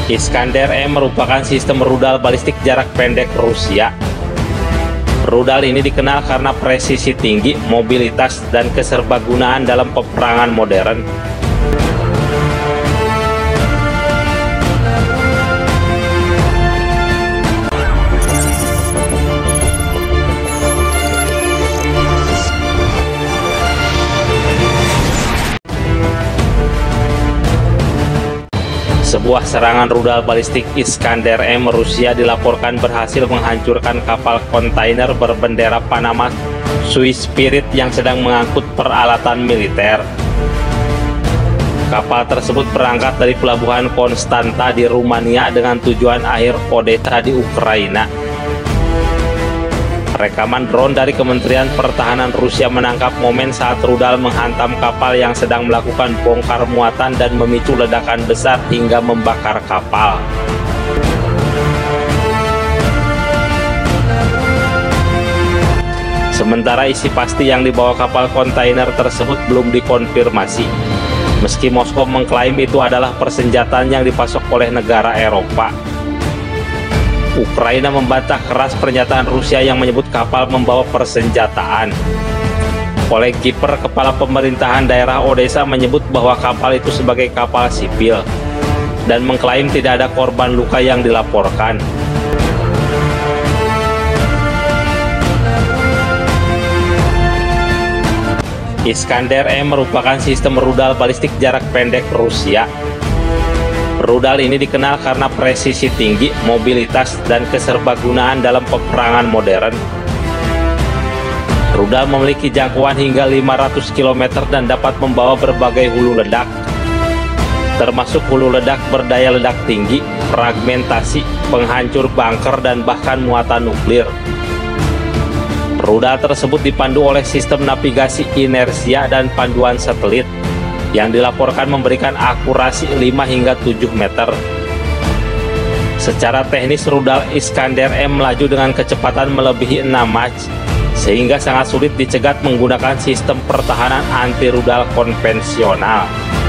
Iskander M merupakan sistem rudal balistik jarak pendek Rusia. Rudal ini dikenal karena presisi tinggi, mobilitas, dan keserbagunaan dalam peperangan modern. Sebuah serangan rudal balistik Iskander M Rusia dilaporkan berhasil menghancurkan kapal kontainer berbendera Panama Swiss Spirit yang sedang mengangkut peralatan militer. Kapal tersebut berangkat dari pelabuhan Konstanta di Rumania dengan tujuan akhir Odessa di Ukraina. Rekaman drone dari Kementerian Pertahanan Rusia menangkap momen saat rudal menghantam kapal yang sedang melakukan bongkar muatan dan memicu ledakan besar hingga membakar kapal. Sementara isi pasti yang dibawa kapal kontainer tersebut belum dikonfirmasi, meski Moskow mengklaim itu adalah persenjataan yang dipasok oleh negara Eropa. Ukraina membantah keras pernyataan Rusia yang menyebut kapal membawa persenjataan. Oleg Kiper, kepala pemerintahan daerah Odessa, menyebut bahwa kapal itu sebagai kapal sipil dan mengklaim tidak ada korban luka yang dilaporkan. Iskander M merupakan sistem rudal balistik jarak pendek Rusia. Rudal ini dikenal karena presisi tinggi, mobilitas, dan keserbagunaan dalam peperangan modern. Rudal memiliki jangkauan hingga 500 km dan dapat membawa berbagai hulu ledak, termasuk hulu ledak berdaya ledak tinggi, fragmentasi, penghancur bunker, dan bahkan muatan nuklir. Rudal tersebut dipandu oleh sistem navigasi inersia dan panduan satelit yang dilaporkan memberikan akurasi 5 hingga 7 meter. Secara teknis, rudal Iskander M melaju dengan kecepatan melebihi 6 Mach, sehingga sangat sulit dicegat menggunakan sistem pertahanan anti-rudal konvensional.